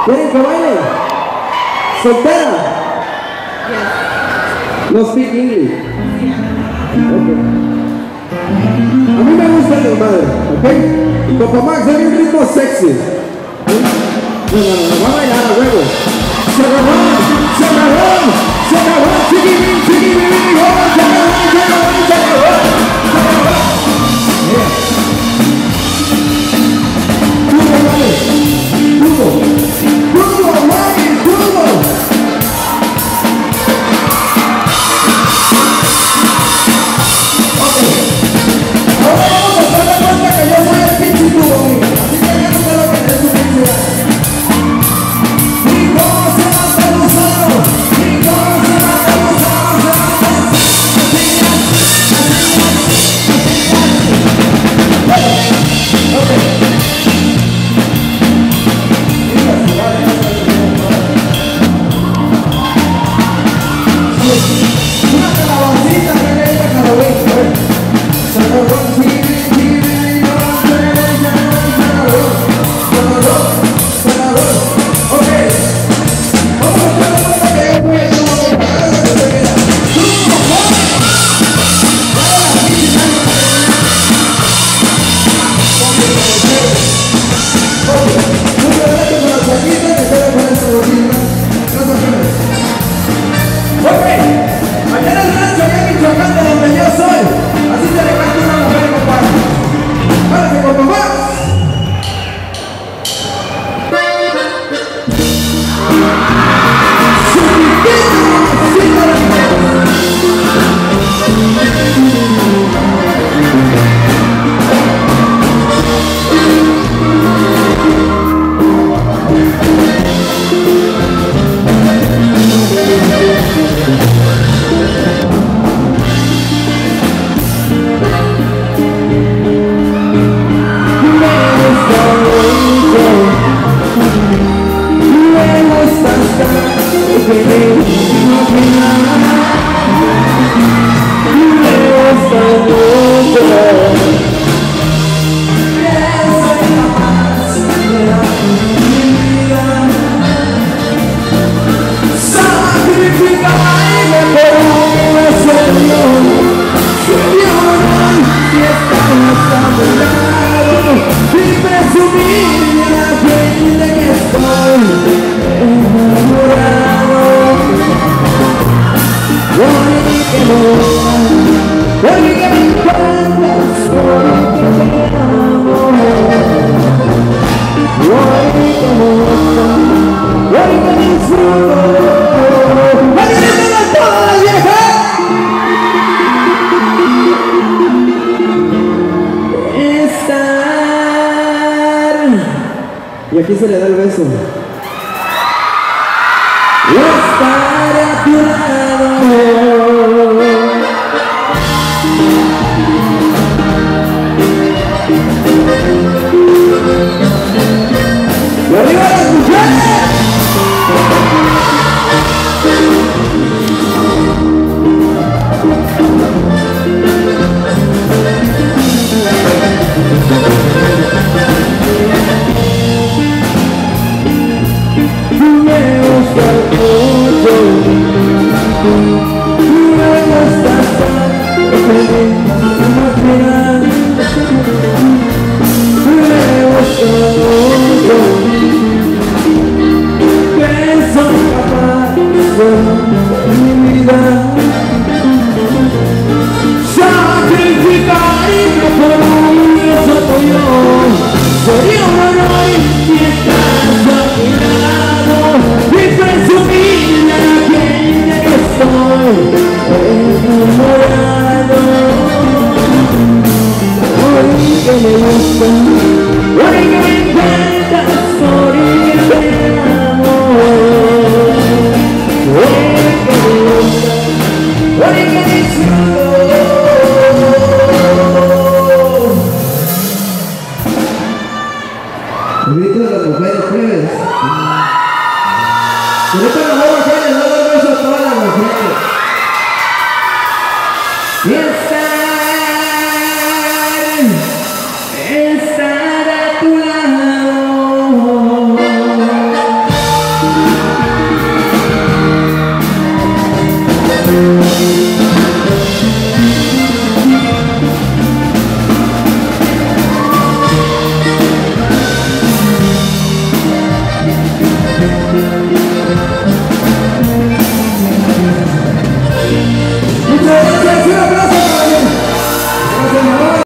¿Quieren que baile? ¿Soltera? No speak English. Okay. A mí me gusta el desmadre, ¿ok? Copa Max, hay un ritmo sexy. No, va a bailar a huevo. Se acabó, chiquibín, vamos, se acabó. Turbo, vale. Turbo, vale, turbo. Ok. Ahora vamos a darle cuenta que yo soy el pinche turbo, amigo. Así que ya no sé lo que es su pinche. Y aquí se le da el beso. Y estar a tu lado. ¡Y arriba las mujeres! Ahorita nos vamos a hacer el beso a todas las mujeres.